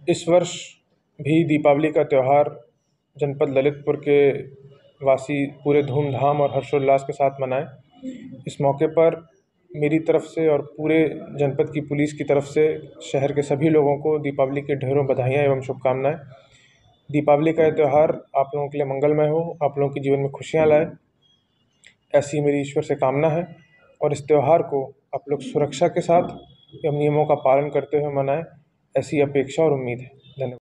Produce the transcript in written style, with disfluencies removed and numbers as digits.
इस वर्ष भी दीपावली का त्यौहार जनपद ललितपुर के वासी पूरे धूमधाम और हर्षोल्लास के साथ मनाएं। इस मौके पर मेरी तरफ से और पूरे जनपद की पुलिस की तरफ से शहर के सभी लोगों को दीपावली की ढेरों बधाइयाँ एवं शुभकामनाएं। दीपावली का यह त्यौहार आप लोगों के लिए मंगलमय हो, आप लोगों के जीवन में खुशियाँ लाए, ऐसी मेरी ईश्वर से कामना है। और इस त्यौहार को आप लोग सुरक्षा के साथ एवं नियमों का पालन करते हुए मनाएं, ऐसी अपेक्षा और उम्मीद है। धन्यवाद।